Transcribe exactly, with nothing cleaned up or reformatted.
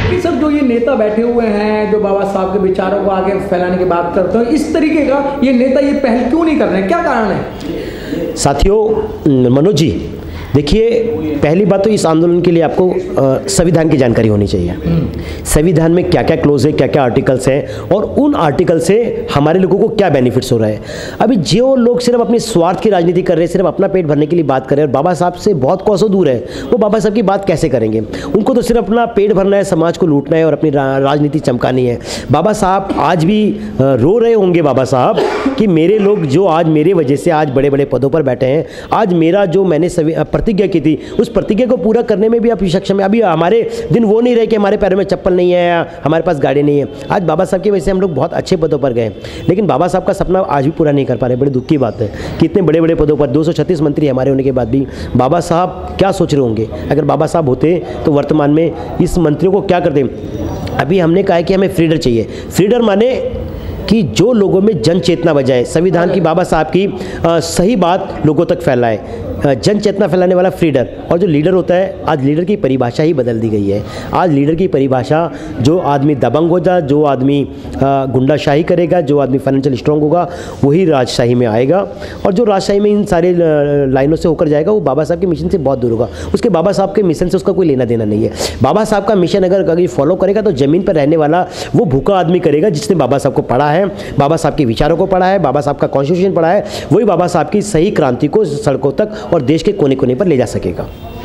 लेकिन सर जो ये नेता बैठे हुए हैं जो बाबा साहब के विचारों को आगे फैलाने की बात करते हैं, इस तरीके का ये नेता ये पहल क्यों नहीं कर रहे हैं, क्या कारण है? साथियों, मनोज जी देखिए, पहली बात तो इस आंदोलन के लिए आपको आ, संविधान की जानकारी होनी चाहिए। संविधान में क्या क्या क्लोज है, क्या क्या आर्टिकल्स हैं और उन आर्टिकल से हमारे लोगों को क्या बेनिफिट्स हो रहा है। अभी जो लोग सिर्फ अपने स्वार्थ की राजनीति कर रहे हैं, सिर्फ अपना पेट भरने के लिए बात कर रहे हैं और बाबा साहब से बहुत कोसों दूर है, वो बाबा साहब की बात कैसे करेंगे? उनको तो सिर्फ अपना पेट भरना है, समाज को लूटना है और अपनी रा, राजनीति चमकानी है। बाबा साहब आज भी रो रहे होंगे बाबा साहब कि मेरे लोग जो आज मेरे वजह से आज बड़े बड़े पदों पर बैठे हैं, आज मेरा जो मैंने प्रतिज्ञा की थी उस प्रतिज्ञा को पूरा करने में भी आप सक्षम है। अभी हमारे दिन वो नहीं रहे कि हमारे पैरों में चप्पल नहीं है या हमारे पास गाड़ी नहीं है। आज बाबा साहब की वजह से हम लोग बहुत अच्छे पदों पर गए, लेकिन बाबा साहब का सपना आज भी पूरा नहीं कर पा रहे। बड़ी दुख की बात है कि इतने बड़े बड़े पदों पर दो सौ छत्तीस मंत्री हमारे होने के बाद भी बाबा साहब क्या सोच रहे होंगे? अगर बाबा साहब होते तो वर्तमान में इस मंत्रियों को क्या करते? अभी हमने कहा है कि हमें फ्रीडर चाहिए। फ्रीडर माने कि जो लोगों में जन चेतना बजाए, संविधान की बाबा साहब की आ, सही बात लोगों तक फैलाए, जन चेतना फैलाने वाला फ्रीडर। और जो लीडर होता है, आज लीडर की परिभाषा ही बदल दी गई है। आज लीडर की परिभाषा जो आदमी दबंग हो जा, जो आदमी गुंडाशाही करेगा, जो आदमी फाइनेंशियल स्ट्रांग होगा, वही राजशाही में आएगा। और जो राजशाही में इन सारे लाइनों से होकर जाएगा वो बाबा साहब के मिशन से बहुत दूर होगा। उसके बाबा साहब के मिशन से उसका कोई लेना देना नहीं है। बाबा साहब का मिशन अगर अगर फॉलो करेगा तो ज़मीन पर रहने वाला वो भूखा आदमी करेगा जिसने बाबा साहब को पढ़ा है, बाबा साहब के विचारों को पढ़ा है, बाबा साहब का कॉन्स्टिट्यूशन पढ़ा है। वही बाबा साहब की सही क्रांति को सड़कों तक और देश के कोने कोने पर ले जा सकेगा।